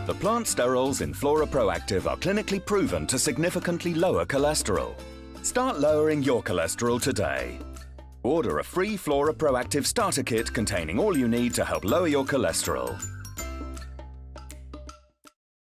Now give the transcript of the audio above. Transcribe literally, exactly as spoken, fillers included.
The plant sterols in Flora Proactive are clinically proven to significantly lower cholesterol. Start lowering your cholesterol today. Order a free Flora Proactive starter kit containing all you need to help lower your cholesterol.